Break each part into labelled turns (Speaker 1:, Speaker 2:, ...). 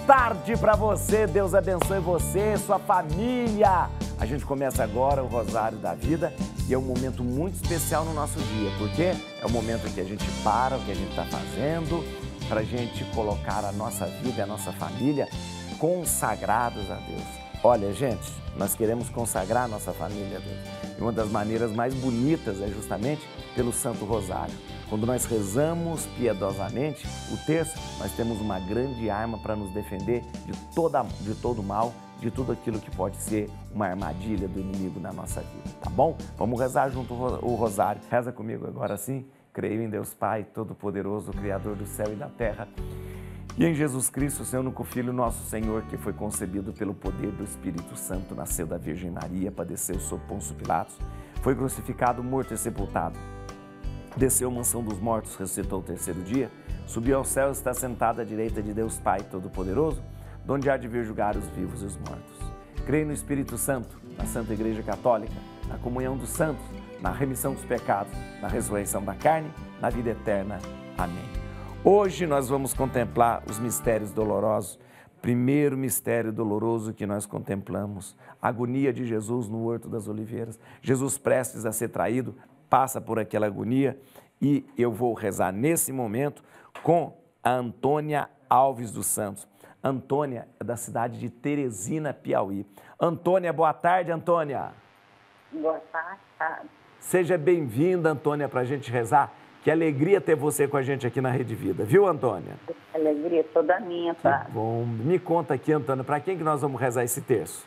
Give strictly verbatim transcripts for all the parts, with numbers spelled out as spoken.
Speaker 1: tarde para você, Deus abençoe você, sua família. A gente começa agora o Rosário da Vida e é um momento muito especial no nosso dia, porque é o momento em que a gente para o que a gente está fazendo para a gente colocar a nossa vida e a nossa família consagrados a Deus. Olha, gente, nós queremos consagrar a nossa família a Deus. E uma das maneiras mais bonitas é justamente pelo Santo Rosário. Quando nós rezamos piedosamente o terço, nós temos uma grande arma para nos defender de, toda, de todo mal, de tudo aquilo que pode ser uma armadilha do inimigo na nossa vida, tá bom? Vamos rezar junto o rosário. Reza comigo agora sim. Creio em Deus Pai, Todo-Poderoso, Criador do céu e da terra, e em Jesus Cristo, seu único Filho, nosso Senhor, que foi concebido pelo poder do Espírito Santo, nasceu da Virgem Maria, padeceu sob Pôncio Pilatos, foi crucificado, morto e sepultado. Desceu à mansão dos mortos, ressuscitou o terceiro dia, subiu ao céu e está sentado à direita de Deus Pai Todo-Poderoso, donde há de vir julgar os vivos e os mortos. Creio no Espírito Santo, na Santa Igreja Católica, na comunhão dos santos, na remissão dos pecados, na ressurreição da carne, na vida eterna. Amém. Hoje nós vamos contemplar os mistérios dolorosos. Primeiro mistério doloroso que nós contemplamos, a agonia de Jesus no Horto das Oliveiras. Jesus prestes a ser traído, passa por aquela agonia e eu vou rezar nesse momento com a Antônia Alves dos Santos. Antônia é da cidade de Teresina, Piauí. Antônia, boa tarde, Antônia.
Speaker 2: Boa tarde.
Speaker 1: Seja bem-vinda, Antônia, para a gente rezar. Que alegria ter você com a gente aqui na Rede Vida, viu, Antônia?
Speaker 2: Alegria toda minha, padre.
Speaker 1: Que bom. Me conta aqui, Antônia, para quem que nós vamos rezar esse terço?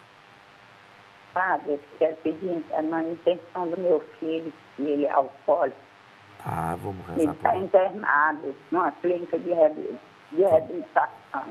Speaker 2: Padre, eu quero pedir a manutenção do meu filho, que ele é alcoólico.
Speaker 1: Ah, vamos rezar
Speaker 2: ele
Speaker 1: por
Speaker 2: ele. Está internado numa clínica de reabilitação.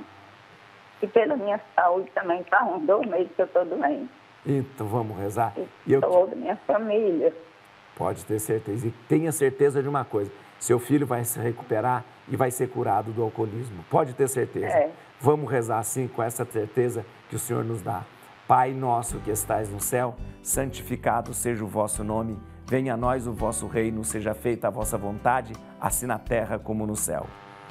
Speaker 2: E pela minha saúde também está uns dois meses que eu estou doente.
Speaker 1: Então, vamos rezar.
Speaker 2: E eu... toda a minha família.
Speaker 1: Pode ter certeza. E tenha certeza de uma coisa, seu filho vai se recuperar e vai ser curado do alcoolismo. Pode ter certeza.
Speaker 2: É.
Speaker 1: Vamos rezar assim, com essa certeza que o Senhor nos dá. Pai nosso que estais no céu, santificado seja o vosso nome. Venha a nós o vosso reino, seja feita a vossa vontade, assim na terra como no céu.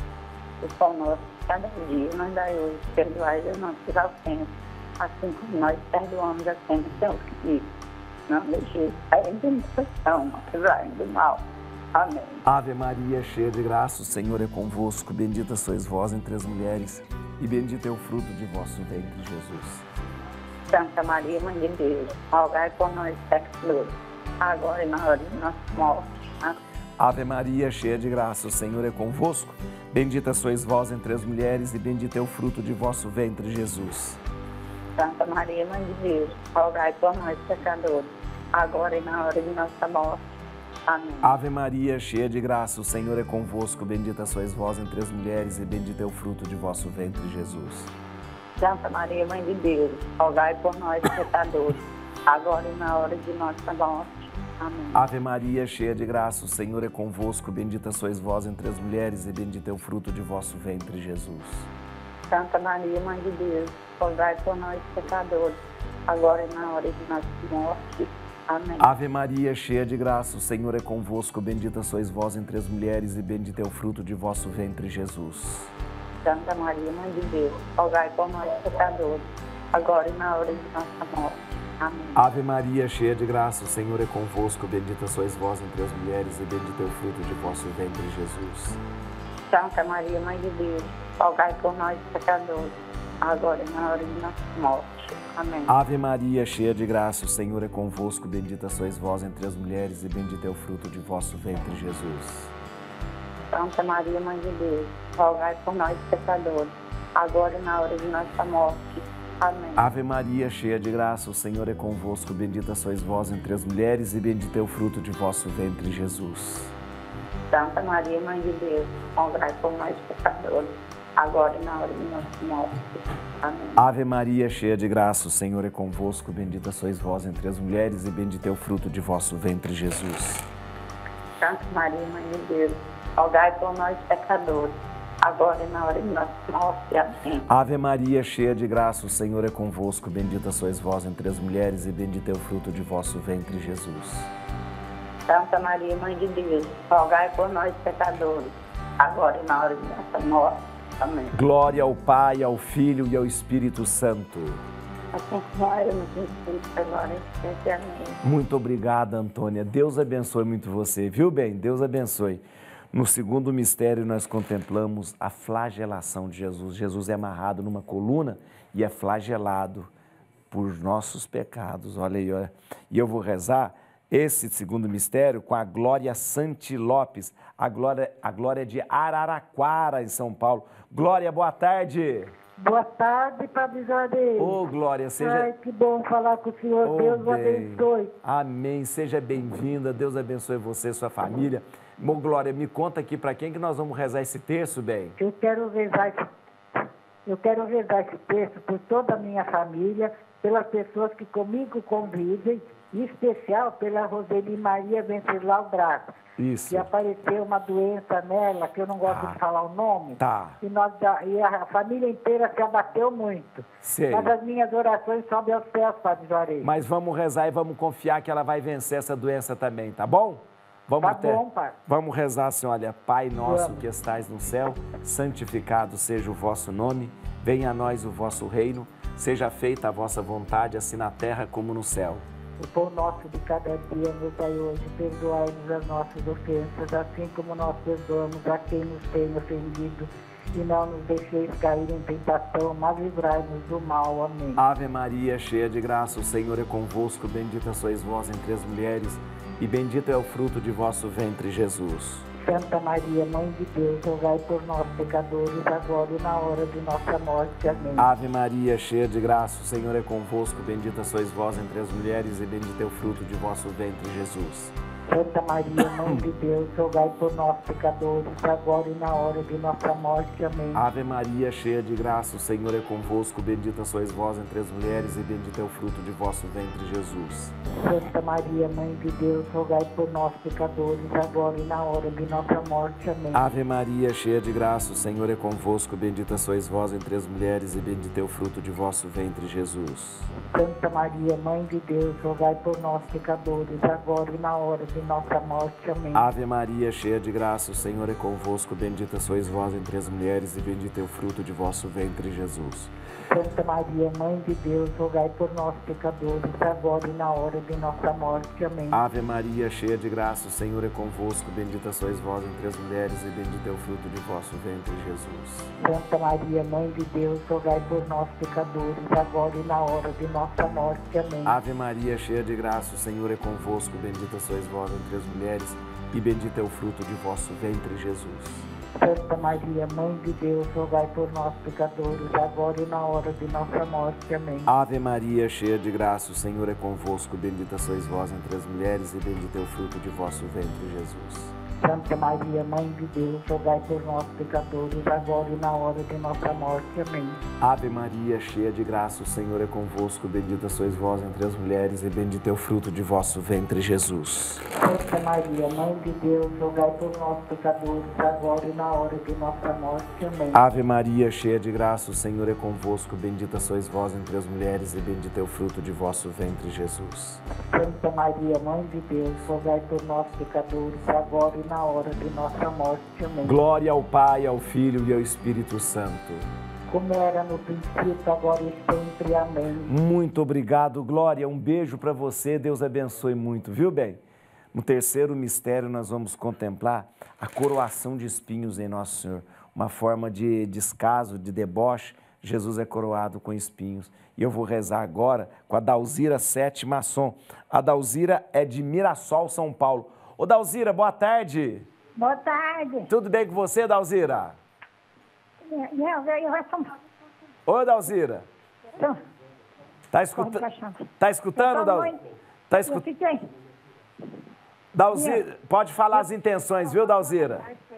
Speaker 2: O pão nosso, cada dia, nós dai hoje, perdoai as nossas ofensas, assim como nós perdoamos a quem nos ofende. Não deixe cair em tentação, apesar do mal. Amém.
Speaker 1: Ave Maria, cheia de graça, o Senhor é convosco. Bendita sois vós entre as mulheres, e bendito é o fruto de vosso ventre, Jesus.
Speaker 2: Santa Maria, Mãe de Deus, rogai por nós, pecadores, agora e na hora de nossa morte. Amém.
Speaker 1: Ave Maria, cheia de graça, o Senhor é convosco. Bendita sois vós entre as mulheres, e bendito é o fruto de vosso ventre, Jesus.
Speaker 2: Santa Maria, Mãe de Deus, rogai por nós, pecadores, agora e na hora de nossa morte. Amém.
Speaker 1: Ave Maria, cheia de graça, o Senhor é convosco. Bendita sois vós entre as mulheres, e bendito é o fruto de vosso ventre, Jesus.
Speaker 2: Santa Maria, Mãe de Deus, rogai por nós, pecadores, agora e na hora de nossa morte. Amém.
Speaker 1: Ave Maria, cheia de graça, o Senhor é convosco. Bendita sois vós entre as mulheres, e bendito é o fruto de vosso ventre, Jesus.
Speaker 2: Santa Maria, Mãe de Deus, rogai por nós, pecadores, agora e na hora de nossa morte. Amém.
Speaker 1: Ave Maria, cheia de graça, o Senhor é convosco. Bendita sois vós entre as mulheres, e bendito é o fruto de vosso ventre, Jesus.
Speaker 2: Santa Maria, Mãe de Deus, rogai por nós, pecadores, agora e na hora de nossa morte. Amém.
Speaker 1: Ave Maria, cheia de graça, o Senhor é convosco. Bendita sois vós entre as mulheres, e bendito é o fruto de vosso ventre, Jesus.
Speaker 2: Santa Maria, Mãe de Deus, rogai por nós, pecadores, agora e na hora de nossa morte. Amém.
Speaker 1: Ave Maria, cheia de graça, o Senhor é convosco. Bendita sois vós entre as mulheres, e bendito é o fruto de vosso ventre, Jesus.
Speaker 2: Santa Maria, Mãe de Deus, rogai por nós, pecadores, agora e na hora de nossa morte. Amém.
Speaker 1: Ave Maria, cheia de graça, o Senhor é convosco. Bendita sois vós entre as mulheres, e bendito é o fruto de vosso ventre, Jesus.
Speaker 2: Santa Maria, Mãe de Deus, rogai por nós, pecadores, agora e na hora de nossa morte. Amém.
Speaker 1: Ave Maria, cheia de graça, o Senhor é convosco. Bendita sois vós entre as mulheres, e bendito é o fruto de vosso ventre, Jesus.
Speaker 2: Santa Maria, Mãe de Deus, rogai por nós, pecadores, agora e na hora de nossa morte. Amém.
Speaker 1: Ave Maria, cheia de graça, o Senhor é convosco. Bendita sois vós entre as mulheres, e bendito é o fruto de vosso ventre, Jesus.
Speaker 2: Santa Maria, Mãe de Deus, rogai por nós, pecadores, agora e na hora de nossa morte. Amém.
Speaker 1: Glória ao Pai, ao Filho e ao Espírito Santo.
Speaker 2: Assim como era no princípio, agora e sempre. Amém.
Speaker 1: Muito obrigada, Antônia. Deus abençoe muito você, viu bem? Deus abençoe. No segundo mistério, nós contemplamos a flagelação de Jesus. Jesus é amarrado numa coluna e é flagelado por nossos pecados. Olha aí, olha. E eu vou rezar esse segundo mistério com a Glória Santi Lopes, a Glória, a Glória de Araraquara, em São Paulo. Glória, boa tarde.
Speaker 3: Boa tarde, Padre Juarez.
Speaker 1: Ô, Glória, seja...
Speaker 3: Ai, que bom falar com o senhor.
Speaker 1: Oh,
Speaker 3: Deus o
Speaker 1: bem.
Speaker 3: abençoe.
Speaker 1: Amém. Seja bem-vinda. Deus abençoe você e sua família. Bom, Glória, me conta aqui para quem que nós vamos rezar esse terço, bem?
Speaker 3: Eu quero rezar esse, eu quero rezar esse texto por toda a minha família, pelas pessoas que comigo convivem, em especial pela Roseli Maria Venceslau Braga.
Speaker 1: Isso.
Speaker 3: Que apareceu uma doença nela, que eu não gosto
Speaker 1: Ah,
Speaker 3: de falar o nome.
Speaker 1: tá.
Speaker 3: E, nós, e a família inteira se abateu muito.
Speaker 1: Sei.
Speaker 3: Mas as minhas orações sobem aos céus, Padre Juarez.
Speaker 1: Mas vamos rezar e vamos confiar que ela vai vencer essa doença também, tá bom? Vamos
Speaker 3: Tá bom, pai.
Speaker 1: Vamos rezar assim, olha, Pai nosso
Speaker 3: Vamos.
Speaker 1: que estais no céu, santificado seja o vosso nome, venha a nós o vosso reino, seja feita a vossa vontade, assim na terra como no céu.
Speaker 3: O pão nosso de cada dia nos dai hoje, perdoai-nos as nossas ofensas, assim como nós perdoamos a quem nos tem ofendido. E não nos deixeis cair em tentação, mas livrai-nos do mal. Amém.
Speaker 1: Ave Maria, cheia de graça, o Senhor é convosco, bendita sois vós entre as mulheres, e bendito é o fruto de vosso ventre, Jesus.
Speaker 3: Santa Maria, Mãe de Deus, rogai por nós, pecadores, agora e na hora de nossa morte. Amém.
Speaker 1: Ave Maria, cheia de graça, o Senhor é convosco, bendita sois vós entre as mulheres, e bendito é o fruto de vosso ventre, Jesus.
Speaker 3: Santa Maria, Mãe de Deus, rogai por nós, pecadores, agora e na hora de nossa morte. Amém.
Speaker 1: Ave Maria, cheia de graça, o Senhor é convosco, bendita sois vós entre as mulheres, e bendito é o fruto de vosso ventre, Jesus.
Speaker 3: Santa Maria, Mãe de Deus, rogai por nós, pecadores, agora e na hora de nossa morte. Amém.
Speaker 1: Ave Maria, cheia de graça, o Senhor é convosco, bendita sois vós entre as mulheres, e bendito é o fruto de vosso ventre, Jesus.
Speaker 3: Santa Maria, Mãe de Deus, rogai por nós, pecadores, agora e na hora de nossa morte. Amém.
Speaker 1: Ave Maria, cheia de graça, o Senhor é convosco, bendita sois vós entre as mulheres, e bendito é o fruto de vosso ventre, Jesus.
Speaker 3: Santa Maria, Mãe de Deus, rogai por nós, pecadores, agora e na hora de nossa morte. Amém.
Speaker 1: Ave Maria, cheia de graça, o Senhor é convosco, bendita sois vós entre as mulheres, e bendito é o fruto de vosso ventre, Jesus.
Speaker 3: Santa Maria, Mãe de Deus, rogai por nós, pecadores, agora e na hora de nossa morte. Amém.
Speaker 1: Ave Maria, cheia de graça, o Senhor é convosco, bendita sois vós entre as mulheres, e bendito é o fruto de vosso ventre, Jesus.
Speaker 3: Santa Maria, Mãe de Deus, rogai por nós, pecadores, agora e na hora de nossa morte. Amém.
Speaker 1: Ave Maria, cheia de graça, o Senhor é convosco, bendita sois vós entre as mulheres, e bendito é o fruto de vosso ventre, Jesus.
Speaker 3: Santa Maria, Mãe de Deus, rogai por nós, pecadores, agora e na hora de nossa morte. Amém.
Speaker 1: Ave Maria, cheia de graça, o Senhor é convosco, bendita sois vós entre as mulheres, e bendito é o fruto de vosso ventre, Jesus.
Speaker 3: Santa Maria, Mãe de Deus, rogai por nós, pecadores, agora e na hora de nossa morte. Amém.
Speaker 1: Ave Maria, cheia de graça, o Senhor é convosco, bendita sois vós entre as mulheres, e bendito é o fruto de vosso ventre, Jesus.
Speaker 3: Santa Maria, Mãe de Deus, rogai por nós, pecadores, agora e na hora de nossa morte. Amém.
Speaker 1: Glória ao Pai, ao Filho e ao Espírito Santo.
Speaker 3: Como era no princípio, agora e sempre. Amém.
Speaker 1: Muito obrigado, Glória. Um beijo para você. Deus abençoe muito, viu, bem? No terceiro mistério, nós vamos contemplar a coroação de espinhos em Nosso Senhor. Uma forma de descaso, de deboche. Jesus é coroado com espinhos. E eu vou rezar agora com a Dalzira Sete Masson. A Dalzira é de Mirassol, São Paulo. Ô, Dalzira, boa tarde.
Speaker 2: Boa tarde.
Speaker 1: Tudo bem com você, Dalzira?
Speaker 2: Eu, eu, eu sou...
Speaker 1: Ô, Dalzira.
Speaker 2: Sou...
Speaker 1: Tá, escuta... tá escutando, Dalzira? Tá escut...
Speaker 2: Eu fiquei...
Speaker 1: Dalzira, pode falar as intenções, viu, Dalzira?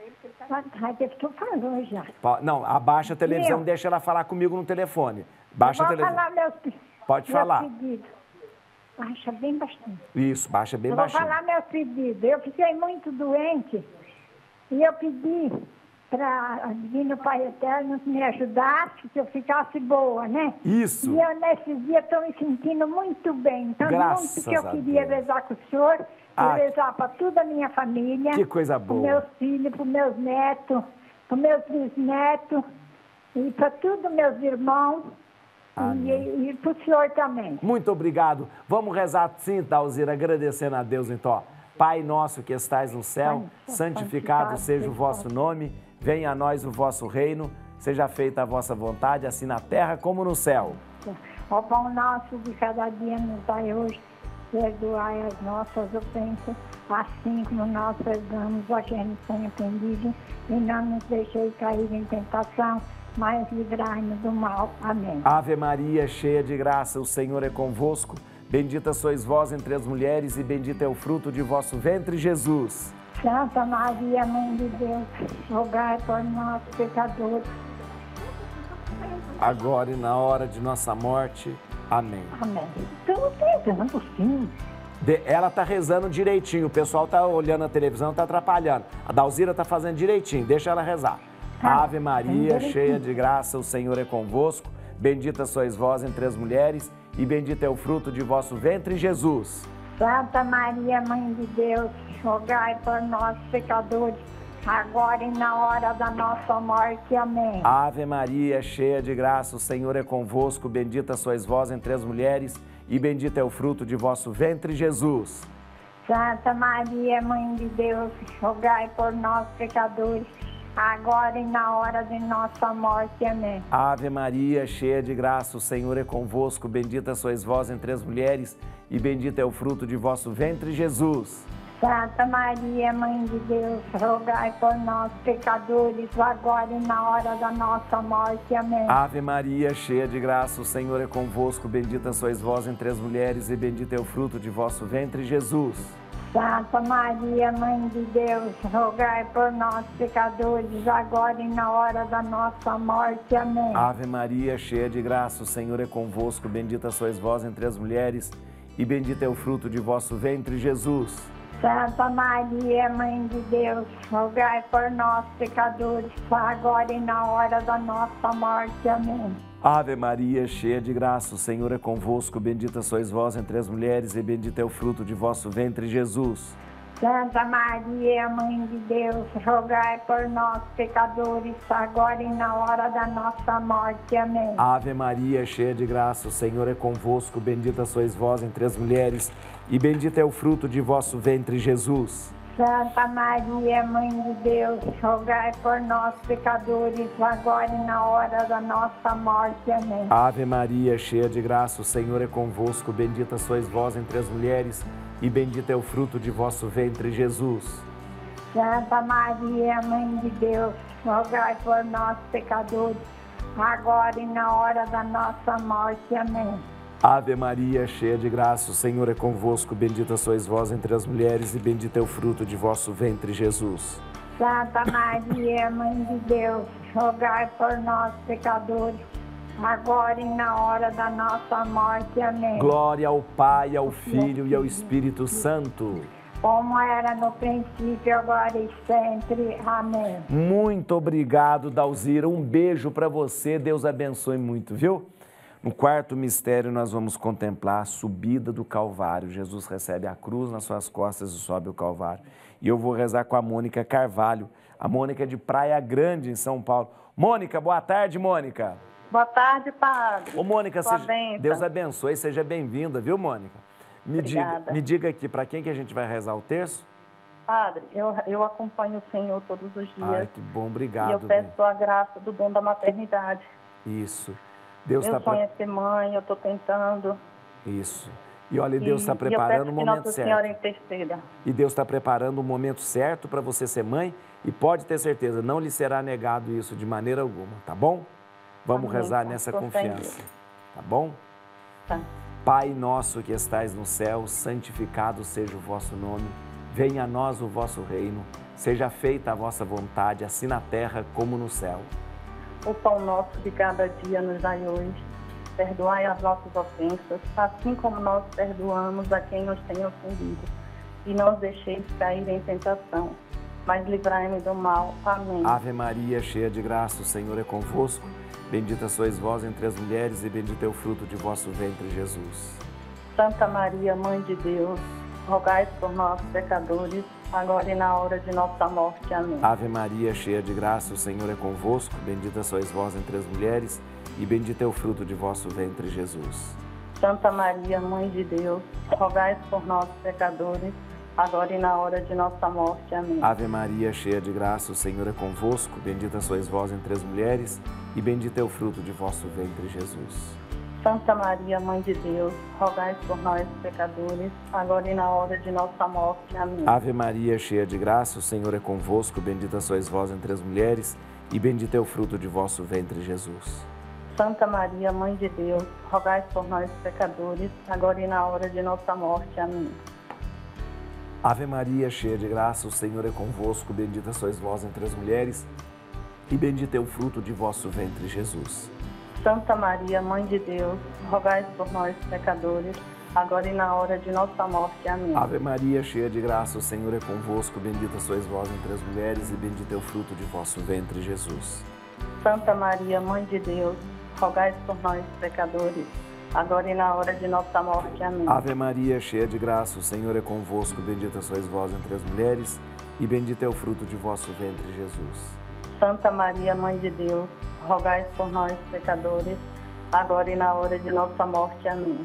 Speaker 2: Eu estou falando já.
Speaker 1: Não, abaixa a televisão e deixa ela falar comigo no telefone. Baixa a televisão.
Speaker 2: Falar meus...
Speaker 1: Pode
Speaker 2: meu
Speaker 1: falar.
Speaker 2: Pedido. Baixa bem bastante.
Speaker 1: Isso, baixa bem
Speaker 2: eu
Speaker 1: baixinho.
Speaker 2: Vou falar meus pedidos. Eu fiquei muito doente e eu pedi para o Divino Pai Eterno me ajudasse, que eu ficasse boa, né?
Speaker 1: Isso.
Speaker 2: E eu, nesses dias, estou me sentindo muito bem. Então,
Speaker 1: Graças
Speaker 2: muito que eu
Speaker 1: a
Speaker 2: queria
Speaker 1: Deus.
Speaker 2: rezar com o senhor,
Speaker 1: Ah,
Speaker 2: rezar para toda a minha família.
Speaker 1: Que coisa
Speaker 2: Para
Speaker 1: boa.
Speaker 2: meus filhos, para meus netos, para meus bisnetos.
Speaker 3: E para todos meus irmãos e, e para o senhor também.
Speaker 1: Muito obrigado. Vamos rezar sim, Dalzira, agradecendo a Deus então. Ó. Pai nosso que estais no céu, santificado seja o vosso nome, venha a nós o vosso reino, seja feita a vossa vontade, assim na terra como no céu.
Speaker 3: O pão nosso de cada dia nos dai hoje, perdoai as nossas ofensas, assim como nós perdoamos a quem nos tem ofendido, e não nos deixeis cair em tentação, mas livrai-nos do mal. Amém.
Speaker 1: Ave Maria, cheia de graça, o Senhor é convosco. Bendita sois vós entre as mulheres e bendito é o fruto de vosso ventre, Jesus.
Speaker 3: Santa Maria, Mãe de Deus, rogai por nós, pecadores.
Speaker 1: Agora e na hora de nossa morte. Amém.
Speaker 3: Amém. Estou rezando sim.
Speaker 1: De, ela está rezando direitinho, o pessoal está olhando a televisão, está atrapalhando. A Dalzira está fazendo direitinho, deixa ela rezar.
Speaker 3: Ah,
Speaker 1: Ave Maria, cheia de graça, o Senhor é convosco. Bendita sois vós entre as mulheres e bendito é o fruto de vosso ventre, Jesus.
Speaker 3: Santa Maria, Mãe de Deus, rogai por nós, pecadores, agora e na hora da nossa morte. Amém.
Speaker 1: Ave Maria, cheia de graça, o Senhor é convosco. Bendita sois vós entre as mulheres e bendito é o fruto de vosso ventre, Jesus.
Speaker 3: Santa Maria, Mãe de Deus, rogai por nós, pecadores, agora e na hora de nossa morte. Amém.
Speaker 1: Ave Maria, cheia de graça, o Senhor é convosco. Bendita sois vós entre as mulheres e bendito é o fruto de vosso ventre, Jesus.
Speaker 3: Santa Maria, Mãe de Deus, rogai por nós, pecadores, agora e na hora da nossa morte. Amém.
Speaker 1: Ave Maria, cheia de graça, o Senhor é convosco. Bendita sois vós entre as mulheres e bendito é o fruto de vosso ventre, Jesus.
Speaker 3: Santa Maria, Mãe de Deus, rogai por nós, pecadores, agora e na hora da nossa morte. Amém.
Speaker 1: Ave Maria, cheia de graça, o Senhor é convosco. Bendita sois vós entre as mulheres e bendito é o fruto de vosso ventre, Jesus.
Speaker 3: Santa Maria, Mãe de Deus, rogai por nós, pecadores, agora e na hora da nossa morte. Amém.
Speaker 1: Ave Maria, cheia de graça, o Senhor é convosco. Bendita sois vós entre as mulheres e bendito é o fruto de vosso ventre, Jesus.
Speaker 3: Santa Maria, Mãe de Deus, rogai por nós, pecadores, agora e na hora da nossa morte. Amém.
Speaker 1: Ave Maria, cheia de graça, o Senhor é convosco. Bendita sois vós entre as mulheres e bendito é o fruto de vosso ventre, Jesus.
Speaker 3: Santa Maria, Mãe de Deus, rogai por nós, pecadores, agora e na hora da nossa morte. Amém.
Speaker 1: Ave Maria, cheia de graça, o Senhor é convosco. Bendita sois vós entre as mulheres e bendito é o fruto de vosso ventre, Jesus.
Speaker 3: Santa Maria, Mãe de Deus, rogai por nós, pecadores, agora e na hora da nossa morte. Amém.
Speaker 1: Ave Maria, cheia de graça, o Senhor é convosco. Bendita sois vós entre as mulheres e bendito é o fruto de vosso ventre, Jesus.
Speaker 3: Santa Maria, Mãe de Deus, rogai por nós, pecadores, agora e na hora da nossa morte. Amém.
Speaker 1: Glória ao Pai, ao Filho e ao Espírito Santo.
Speaker 3: Como era no princípio, agora e sempre. Amém.
Speaker 1: Muito obrigado, Dalzira. Um beijo para você. Deus abençoe muito, viu? No quarto mistério, nós vamos contemplar a subida do Calvário. Jesus recebe a cruz nas suas costas e sobe o Calvário. E eu vou rezar com a Mônica Carvalho. A Mônica é de Praia Grande, em São Paulo. Mônica, boa tarde, Mônica.
Speaker 2: Boa tarde, padre.
Speaker 1: Ô, Mônica,
Speaker 2: Sua
Speaker 1: seja...
Speaker 2: bênção.
Speaker 1: Deus abençoe, seja bem-vinda, viu, Mônica? Me
Speaker 2: Obrigada.
Speaker 1: diga, me diga aqui, para quem que a gente vai rezar o terço?
Speaker 2: Padre, eu, eu acompanho o Senhor todos os dias.
Speaker 1: Ai, que bom, obrigado.
Speaker 2: E eu peço a graça do dom da maternidade.
Speaker 1: Isso. Deus
Speaker 2: Meu
Speaker 1: está
Speaker 2: sonho
Speaker 1: pre...
Speaker 2: é ser mãe, eu estou tentando.
Speaker 1: Isso. E olha, Deus está
Speaker 2: E-
Speaker 1: preparando
Speaker 2: e
Speaker 1: o
Speaker 2: eu peço que
Speaker 1: momento
Speaker 2: Nossa
Speaker 1: certo.
Speaker 2: Senhora interceda.
Speaker 1: E Deus está preparando o momento certo para você ser mãe e pode ter certeza, não lhe será negado isso de maneira alguma, tá bom? Vamos
Speaker 2: Amém,
Speaker 1: rezar
Speaker 2: tá.
Speaker 1: nessa
Speaker 2: Tô fé em
Speaker 1: confiança,
Speaker 2: Deus.
Speaker 1: tá bom?
Speaker 2: Tá.
Speaker 1: Pai nosso que estais no céu, santificado seja o vosso nome. Venha a nós o vosso reino. Seja feita a vossa vontade, assim na terra como no céu.
Speaker 2: O pão nosso de cada dia nos dai hoje. Perdoai as nossas ofensas, assim como nós perdoamos a quem nos tem ofendido. E não os deixeis cair em tentação, mas livrai-me do mal. Amém.
Speaker 1: Ave Maria, cheia de graça, o Senhor é convosco. Bendita sois vós entre as mulheres e bendito é o fruto de vosso ventre, Jesus.
Speaker 2: Santa Maria, Mãe de Deus, rogai por nós, pecadores, agora e na hora de nossa morte. Amém.
Speaker 1: Ave Maria, cheia de graça, o Senhor é convosco. Bendita sois vós entre as mulheres, e bendito é o fruto de vosso ventre, Jesus.
Speaker 2: Santa Maria, Mãe de Deus, rogai por nós, pecadores, agora e na hora de nossa morte. Amém.
Speaker 1: Ave Maria, cheia de graça, o Senhor é convosco. Bendita sois vós entre as mulheres, e bendito é o fruto de vosso ventre, Jesus.
Speaker 2: Santa Maria, Mãe de Deus, rogai por nós, pecadores, agora e na hora de nossa morte. Amém.
Speaker 1: Ave Maria, cheia de graça, o Senhor é convosco. Bendita sois vós entre as mulheres, e bendito é o fruto de vosso ventre, Jesus.
Speaker 2: Santa Maria, Mãe de Deus, rogai por nós, pecadores, agora e na hora de nossa morte. Amém.
Speaker 1: Ave Maria, cheia de graça, o Senhor é convosco. Bendita sois vós entre as mulheres, e bendito é o fruto de vosso ventre, Jesus.
Speaker 2: Santa Maria, Mãe de Deus, rogai por nós, pecadores, agora e na hora de nossa morte. Amém.
Speaker 1: Ave Maria, cheia de graça, o Senhor é convosco. Bendita sois vós entre as mulheres, e bendito é o fruto de vosso ventre, Jesus.
Speaker 2: Santa Maria, Mãe de Deus, rogai por nós, pecadores, agora e na hora de nossa morte. Amém.
Speaker 1: Ave Maria, cheia de graça, o Senhor é convosco. Bendita sois vós entre as mulheres, e bendito é o fruto de vosso ventre, Jesus.
Speaker 2: Santa Maria, Mãe de Deus, rogai por nós, pecadores, agora e na hora de nossa morte. Amém.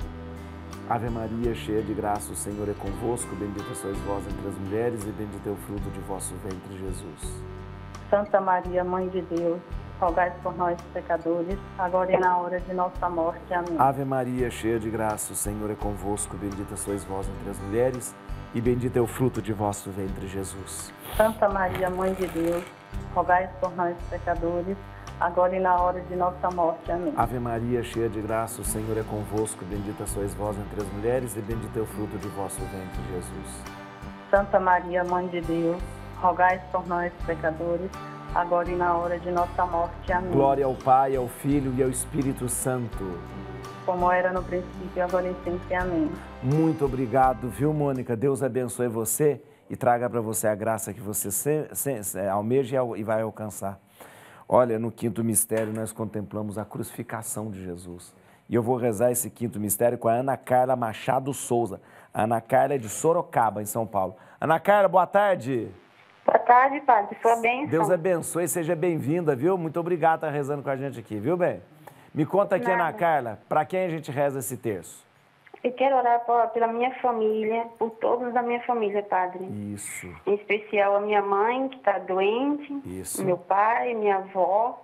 Speaker 1: Ave Maria, cheia de graça, o Senhor é convosco. Bendita sois vós entre as mulheres, e bendito é o fruto de vosso ventre, Jesus.
Speaker 2: Santa Maria, Mãe de Deus, rogai por nós, pecadores, agora e na hora de nossa morte. Amém.
Speaker 1: Ave Maria, cheia de graça, o Senhor é convosco. Bendita sois vós entre as mulheres, e bendito é o fruto de vosso ventre, Jesus.
Speaker 2: Santa Maria, Mãe de Deus, rogai por nós, pecadores, agora e na hora de nossa morte. Amém.
Speaker 1: Ave Maria, cheia de graça, o Senhor é convosco. Bendita sois vós entre as mulheres, e bendito é o fruto de vosso ventre, Jesus.
Speaker 2: Santa Maria, Mãe de Deus, rogai por nós, pecadores, agora e na hora de nossa morte. Amém.
Speaker 1: Glória ao Pai, ao Filho e ao Espírito Santo.
Speaker 2: Como era no princípio, agora e sempre. Amém.
Speaker 1: Muito obrigado, viu, Mônica? Deus abençoe você e traga para você a graça que você se, se, se, almeja e vai alcançar. Olha, no quinto mistério nós contemplamos a crucificação de Jesus. E eu vou rezar esse quinto mistério com a Ana Carla Machado Souza. A Ana Carla é de Sorocaba, em São Paulo. Ana Carla, boa tarde.
Speaker 4: Boa tarde, padre. Sua bênção.
Speaker 1: Deus abençoe, seja bem-vinda, viu? Muito obrigado por estar rezando com a gente aqui, viu, bem? Me conta aqui,
Speaker 4: Nada.
Speaker 1: Ana Carla, para quem a gente reza esse terço?
Speaker 4: Eu quero orar por, pela minha família, por todos da minha família, padre.
Speaker 1: Isso.
Speaker 4: Em especial a minha mãe, que está doente,
Speaker 1: Isso.
Speaker 4: meu pai, minha avó,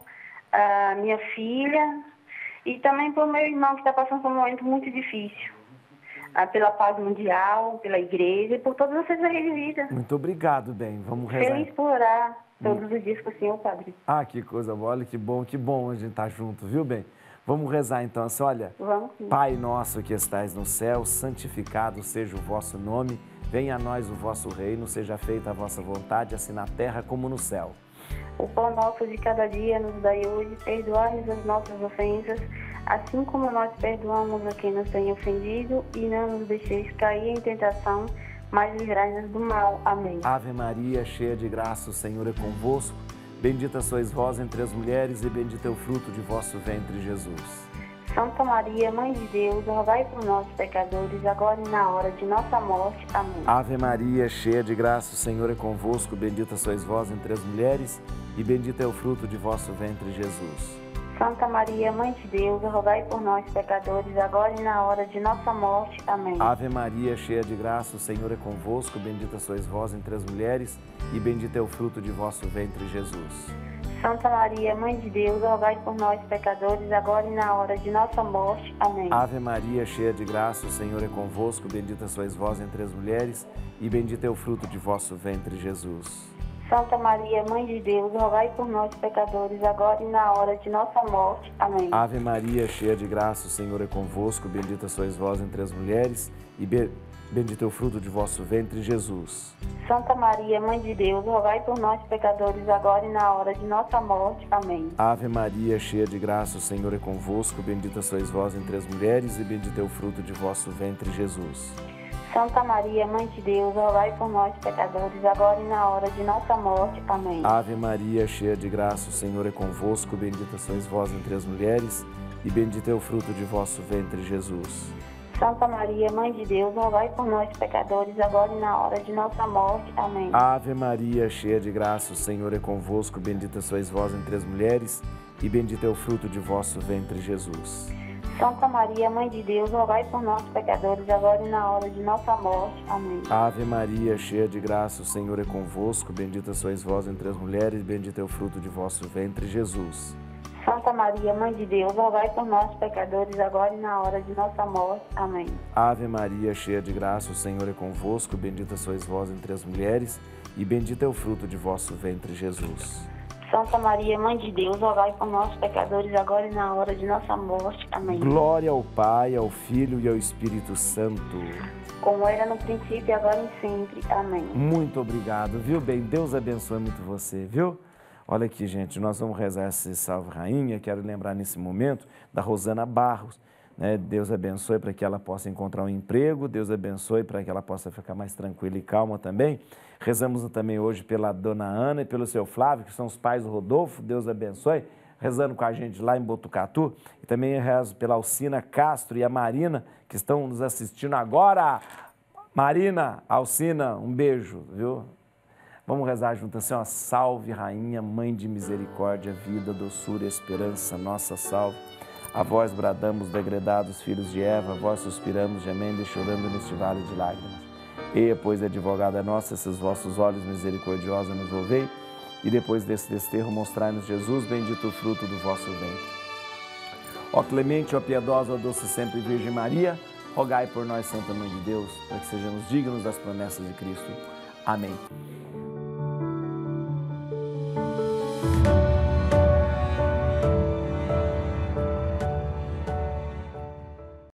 Speaker 4: a minha filha, e também por meu irmão, que está passando por um momento muito difícil. Ah, pela paz mundial, pela igreja e por todas as coisas de vida.
Speaker 1: Muito obrigado, bem. Vamos rezar.
Speaker 4: Feliz por orar todos os dias com o Senhor, padre.
Speaker 1: Ah, que coisa boa. Olha que bom, que bom a gente estar junto, viu, bem? Vamos rezar então, assim, olha.
Speaker 4: Vamos sim.
Speaker 1: Pai nosso que estais no céu, santificado seja o vosso nome. Venha a nós o vosso reino, seja feita a vossa vontade, assim na terra como no céu.
Speaker 4: O pão nosso de cada dia nos dai hoje, perdoai-nos as nossas ofensas, assim como nós perdoamos a quem nos tem ofendido, e não nos deixeis cair em tentação, mas livrai-nos do mal. Amém.
Speaker 1: Ave Maria, cheia de graça, o Senhor é convosco. Bendita sois vós entre as mulheres, e bendito é o fruto de vosso ventre, Jesus.
Speaker 4: Santa Maria, Mãe de Deus, rogai por nós, pecadores, agora e na hora de nossa morte. Amém.
Speaker 1: Ave Maria, cheia de graça, o Senhor é convosco. Bendita sois vós entre as mulheres, e bendito é o fruto de vosso ventre, Jesus.
Speaker 4: Santa Maria, Mãe de Deus, rogai por nós, pecadores, agora e na hora de nossa morte. Amém.
Speaker 1: Ave Maria, cheia de graça, o Senhor é convosco. Bendita sois vós entre as mulheres, e bendito é o fruto de vosso ventre, Jesus.
Speaker 4: Santa Maria, Mãe de Deus, rogai por nós, pecadores, agora e na hora de nossa morte. Amém.
Speaker 1: Ave Maria, cheia de graça, o Senhor é convosco. Bendita sois vós entre as mulheres, e bendito é o fruto de vosso ventre, Jesus.
Speaker 4: Santa Maria, Mãe de Deus, rogai por nós, pecadores, agora e na hora de nossa morte. Amém.
Speaker 1: Ave Maria, cheia de graça, o Senhor é convosco. Bendita sois vós entre as mulheres, e be- bendito é o fruto de vosso ventre, Jesus.
Speaker 4: Santa Maria, Mãe de Deus, rogai por nós, pecadores, agora e na hora de nossa morte. Amém.
Speaker 1: Ave Maria, cheia de graça, o Senhor é convosco. Bendita sois vós entre as mulheres, e bendito é o fruto de vosso ventre, Jesus.
Speaker 4: Santa Maria, Mãe de Deus, rogai por nós, pecadores, agora e na hora de nossa morte. Amém.
Speaker 1: Ave Maria, cheia de graça, o Senhor é convosco. Bendita sois vós entre as mulheres, e bendito é o fruto de vosso ventre, Jesus.
Speaker 4: Santa Maria, Mãe de Deus, rogai por nós, pecadores, agora e na hora de nossa morte. Amém.
Speaker 1: Ave Maria, cheia de graça, o Senhor é convosco. Bendita sois vós entre as mulheres, e bendito é o fruto de vosso ventre, Jesus.
Speaker 4: Santa Maria, Mãe de Deus, rogai por nós, pecadores, agora e na hora de nossa morte. Amém.
Speaker 1: Ave Maria, cheia de graça, o Senhor é convosco. Bendita sois vós entre as mulheres, e bendito é o fruto de vosso ventre, Jesus.
Speaker 4: Santa Maria, Mãe de Deus, rogai por nós, pecadores, agora e na hora de nossa morte. Amém.
Speaker 1: Ave Maria, cheia de graça, o Senhor é convosco. Bendita sois vós entre as mulheres, e bendito é o fruto de vosso ventre, Jesus.
Speaker 4: Santa Maria, Mãe de Deus, rogai por nós, pecadores, agora e na hora de nossa morte. Amém.
Speaker 1: Glória ao Pai, ao Filho e ao Espírito Santo.
Speaker 4: Como era no princípio, agora e sempre. Amém.
Speaker 1: Muito obrigado, viu, bem? Deus abençoe muito você, viu? Olha aqui, gente, nós vamos rezar esse Salve Rainha. Quero lembrar nesse momento da Rosana Barros, né? Deus abençoe para que ela possa encontrar um emprego, Deus abençoe para que ela possa ficar mais tranquila e calma também. Rezamos também hoje pela dona Ana e pelo seu Flávio, que são os pais do Rodolfo, Deus abençoe, rezando com a gente lá em Botucatu. E também rezo pela Alcina Castro e a Marina, que estão nos assistindo agora. Marina, Alcina, um beijo, viu? Vamos rezar junto assim, ó. Salve, Rainha, Mãe de misericórdia, vida, doçura e esperança, nossa salve. A vós bradamos, degredados filhos de Eva, a vós suspiramos, gemendo e chorando neste vale de lágrimas. Eia, pois, advogada nossa, esses vossos olhos misericordiosos nos ouvei, e depois desse desterro mostrai-nos Jesus, bendito o fruto do vosso ventre. Ó clemente, ó piedosa, ó doce sempre Virgem Maria, rogai por nós, Santa Mãe de Deus, para que sejamos dignos das promessas de Cristo. Amém.